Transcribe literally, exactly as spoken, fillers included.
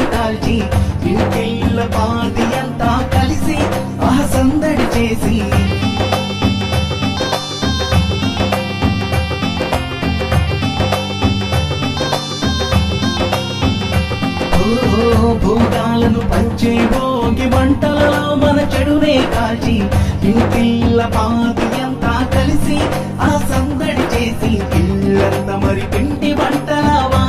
కాల్చి ఇంటిళ్ళ పాతి అంతా కలిసి ఆ సందడి చేసి భోగాలను పంచే భోగి మంటలలో మన చెడునే కాల్చి ఇంటిళ్ళ పాతి అంతా కలిసి ఆ సందడి చేసి ఇల్లంతా మరి పిండి వంటలవా